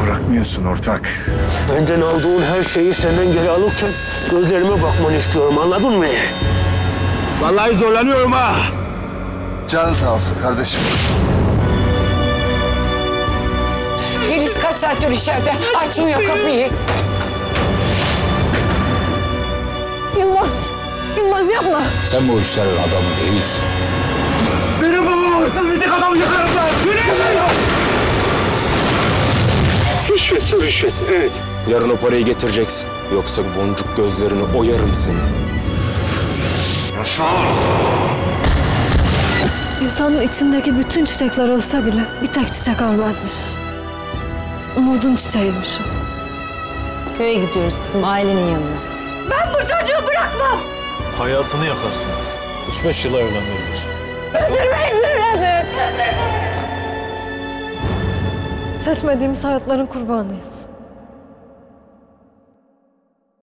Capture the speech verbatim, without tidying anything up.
bırakmıyorsun ortak. Benden aldığın her şeyi senden geri alırken gözlerime bakmanı istiyorum, anladın mı? Vallahi zorlanıyorum ha. Canın sağ olsun kardeşim. Filiz kaç saattir içeride? Açmıyor kapıyı. Yılmaz, Yılmaz yapma. Sen bu işlerin adamı değilsin. Benim babam hırsız diyecek adamı yıkarımlar. Rüşvet, rüşvet, evet. Yarın o parayı getireceksin. Yoksa boncuk gözlerini oyarım seni. İnsanın içindeki bütün çiçekler olsa bile bir tek çiçek olmazmış. Umudun çiçeğiymiş o. Köye gidiyoruz kızım, ailenin yanına. Ben bu çocuğu bırakmam. Hayatını yakarsınız. Üç beş yıla evlendirilir. Öldürmeyin beni. Seçmediğimiz hayatların kurbanıyız.